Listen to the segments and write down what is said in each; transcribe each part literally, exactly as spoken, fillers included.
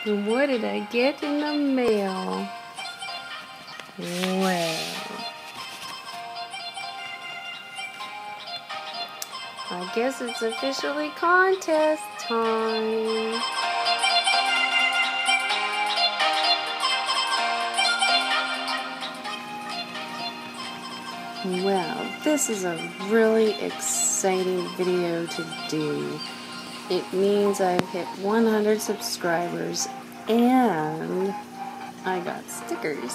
What did I get in the mail? Well, I guess it's officially contest time. Well, this is a really exciting video to do. It means I've hit one hundred subscribers and I got stickers.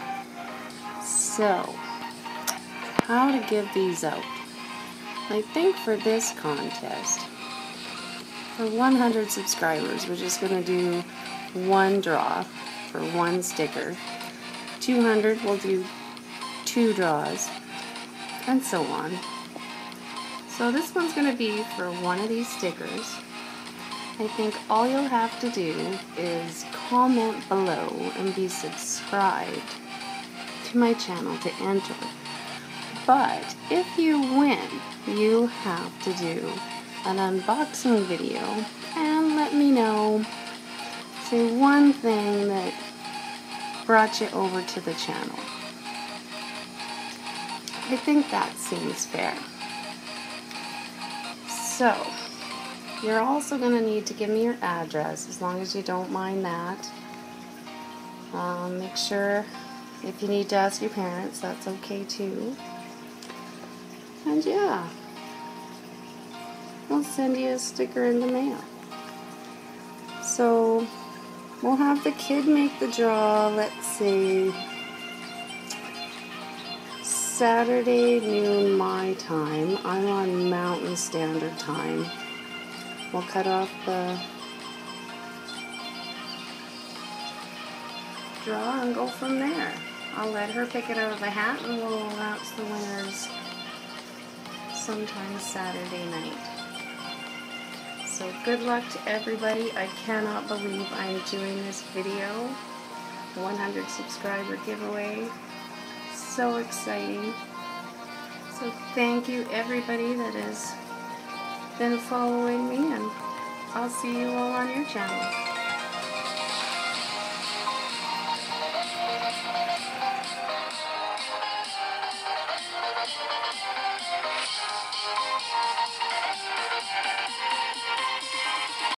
So, how to give these out? I think for this contest, for one hundred subscribers, we're just going to do one draw for one sticker. two hundred, we'll do two draws, and so on. So this one's going to be for one of these stickers. I think all you'll have to do is comment below and be subscribed to my channel to enter. But if you win, you have to do an unboxing video and let me know, say one thing that brought you over to the channel. I think that seems fair. So, you're also going to need to give me your address, as long as you don't mind that. Um, make sure, if you need to ask your parents, that's okay too. And yeah, we'll send you a sticker in the mail. So, we'll have the kid make the draw, let's see, Saturday noon my time. I'm on Mountain Standard Time. We'll cut off the draw and go from there. I'll let her pick it out of a hat and we'll announce the winners sometime Saturday night. So good luck to everybody. I cannot believe I'm doing this video. one hundred subscriber giveaway. So exciting. So thank you everybody that has been following me, and I'll see you all on your channel.